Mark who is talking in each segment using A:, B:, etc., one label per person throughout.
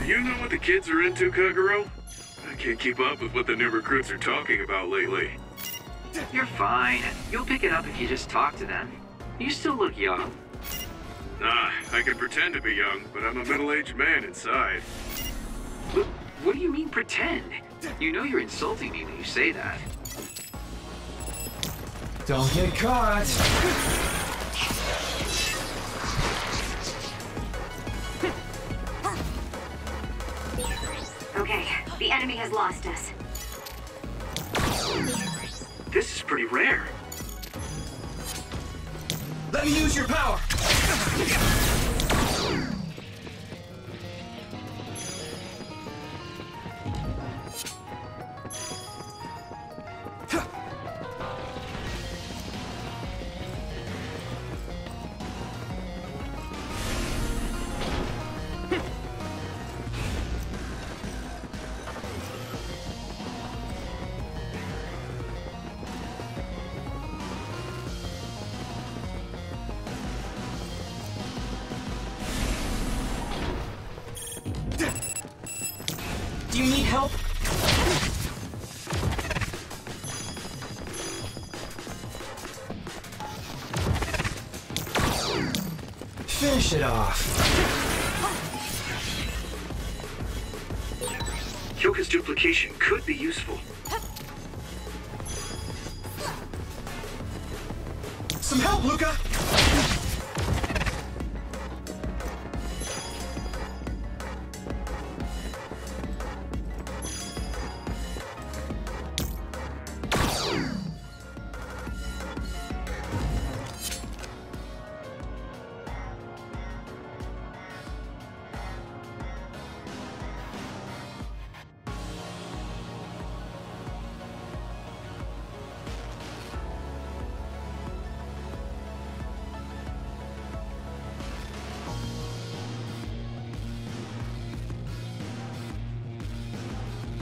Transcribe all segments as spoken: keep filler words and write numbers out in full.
A: You know what the kids are into, Kagero? I can't keep up with what the new recruits are talking about lately.
B: You're fine. You'll pick it up if you just talk to them. You still look young.
A: Nah, I can pretend to be young, but I'm a middle-aged man inside.
B: What, what do you mean pretend? You know you're insulting me when you say that.
C: Don't get caught!
D: Okay, the enemy has lost us.
B: This is pretty rare.
C: Let me use your power! Do you need help? Finish it off.
B: Kyoka's duplication could be useful.
C: Some help, Luca!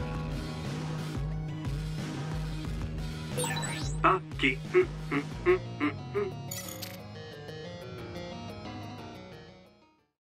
B: Aki.